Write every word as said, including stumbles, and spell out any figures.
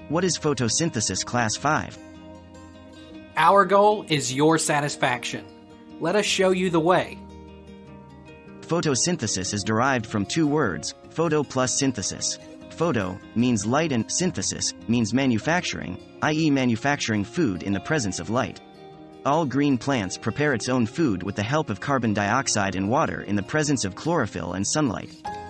What is photosynthesis class five? Our goal is your satisfaction. Let us show you the way. Photosynthesis is derived from two words, photo plus synthesis. Photo means light and synthesis means manufacturing, that is manufacturing food in the presence of light. All green plants prepare its own food with the help of carbon dioxide and water in the presence of chlorophyll and sunlight.